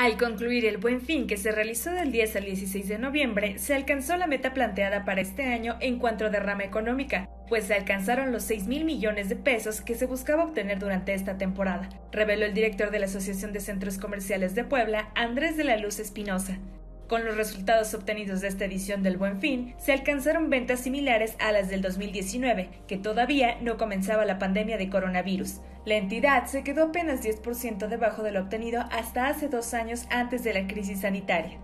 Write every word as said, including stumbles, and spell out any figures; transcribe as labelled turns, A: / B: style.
A: Al concluir el Buen Fin, que se realizó del diez al dieciséis de noviembre, se alcanzó la meta planteada para este año en cuanto a derrama económica, pues se alcanzaron los seis mil millones de pesos que se buscaba obtener durante esta temporada, reveló el director de la Asociación de Centros Comerciales de Puebla, Andrés de la Luz Espinosa. Con los resultados obtenidos de esta edición del Buen Fin, se alcanzaron ventas similares a las del dos mil diecinueve, que todavía no comenzaba la pandemia de coronavirus. La entidad se quedó apenas diez por ciento debajo de lo obtenido hasta hace dos años antes de la crisis sanitaria.